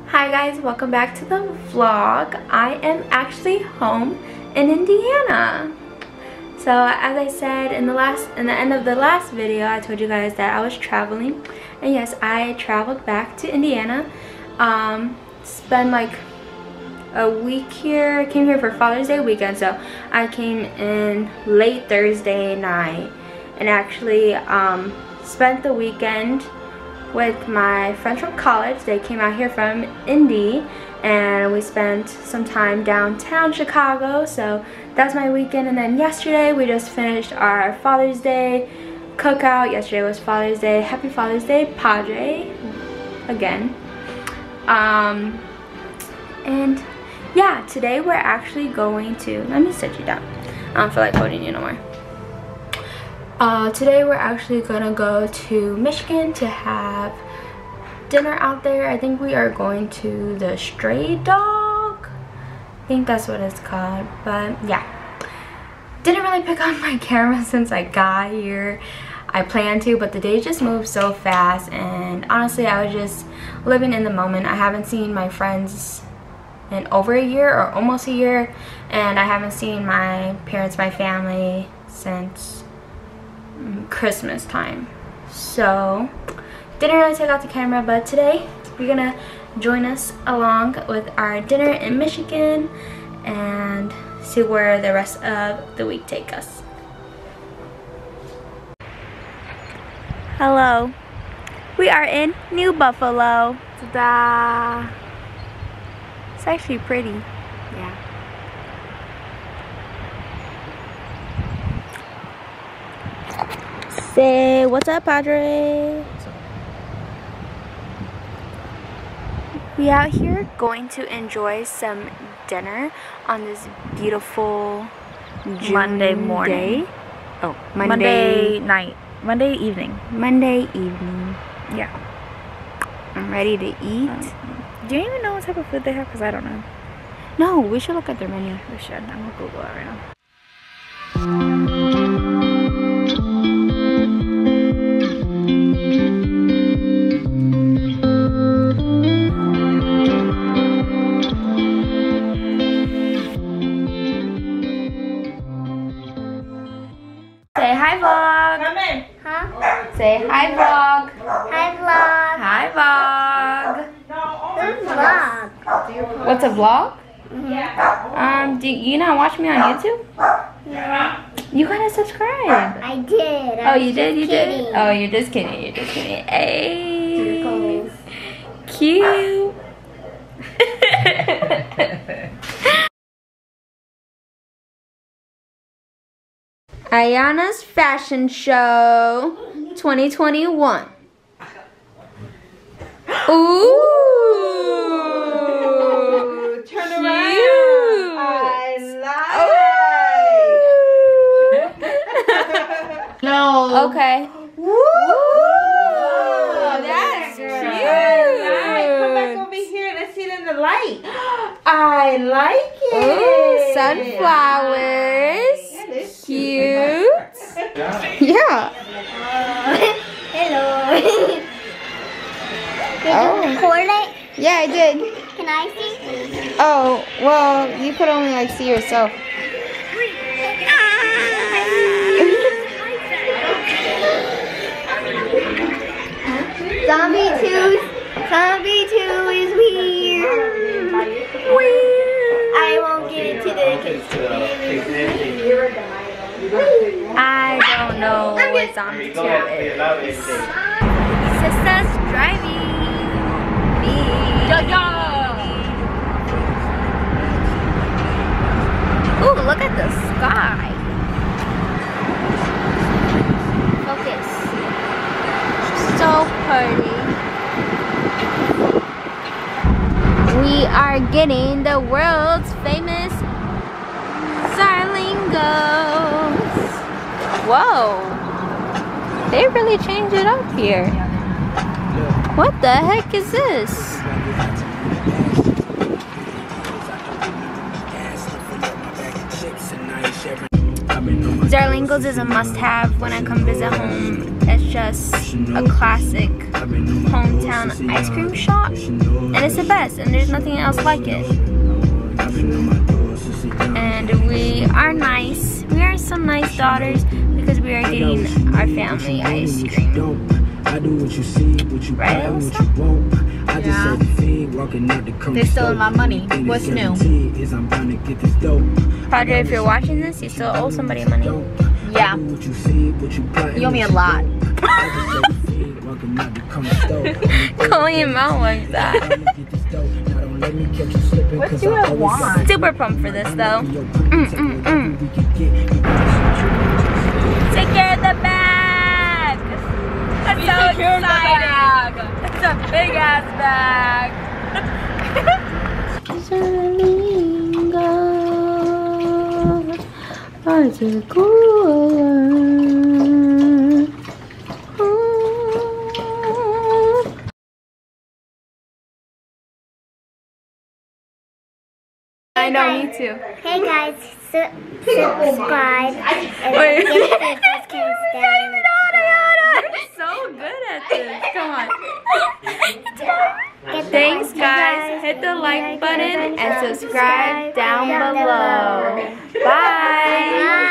Hi guys, welcome back to the vlog. I am actually home in Indiana. So as I said in the end of the last video, I told you guys that I was traveling, and yes, I traveled back to Indiana. Spent like a week here. I came here for Father's Day weekend, so I came in late Thursday night and actually spent the weekend with my friends from college. They came out here from Indy and we spent some time downtown Chicago, so that's my weekend. And then yesterday we just finished our Father's Day cookout. Yesterday was Father's Day. Happy Father's Day, Padre, again. And yeah, today we're actually going to, let me sit you down, I don't feel like holding you no more. Today we're actually gonna go to Michigan to have dinner out there. I think we are going to the Stray Dog. I think that's what it's called. But yeah, didn't really pick up my camera since I got here. I planned to, but the day just moved so fast, and honestly I was just living in the moment. I haven't seen my friends in over a year or almost a year, and I haven't seen my parents, my family, since Christmas time. So didn't really take out the camera, but today you're gonna join us along with our dinner in Michigan and see where the rest of the week take us. Hello, we are in New Buffalo. Ta-da! It's actually pretty. Yeah. Say what's up, Padre? We out here going to enjoy some dinner on this beautiful June Monday morning. day. Oh, Monday night. Monday evening. Monday evening. Yeah. I'm ready to eat. Do you even know what type of food they have? Because I don't know. No, we should look at their menu. We should. I'm going to Google it right now. Say hi, vlog. Come in. Huh? Say hi, vlog. Hi, vlog. Hi, vlog. Vlog. What's a vlog? Yeah. Do you not watch me on YouTube? Yeah. You gotta subscribe. I did. Oh, you did? You kidding. did? Oh, you're just kidding. You're just kidding. Hey. Cute. Ayana's Fashion Show 2021. Ooh. Turn Cute. around. No. Okay. Woo. That's Come back cute. over here. Let's see it in the light. I like it. Ooh, sunflowers. That is Cute. Yeah. Hello. Did Oh. you record it? Yeah, I did. Can I see? Oh, well, you could only like see yourself. Zombie 2 is weird. I won't get into the I don't know what Zombie 2 is. Sister's driving me. Ooh, look at the sky. Focus. So pretty. We are getting the world's famous Zarlingos. Whoa. They really changed it up here. What the heck is this? Zarlingos is a must-have when I come visit home. It's just a classic hometown ice cream shop, and it's the best, and there's nothing else like it. And we are nice. We are some nice daughters because we are getting our family ice cream. Right, Alyssa? Yeah. They stole my money. What's new? Padre, if you're watching this, you still owe somebody money. Yeah. You owe me a lot. Calling him out like that. What do I want? Super pumped for this though. Take care of the bag. That's so exciting. It's a big ass bag. I know, me too. Hey guys, subscribe and Wait. give the kids down. You're so good at this. Come on. Thanks guys. Hit the like button and subscribe down below. Bye.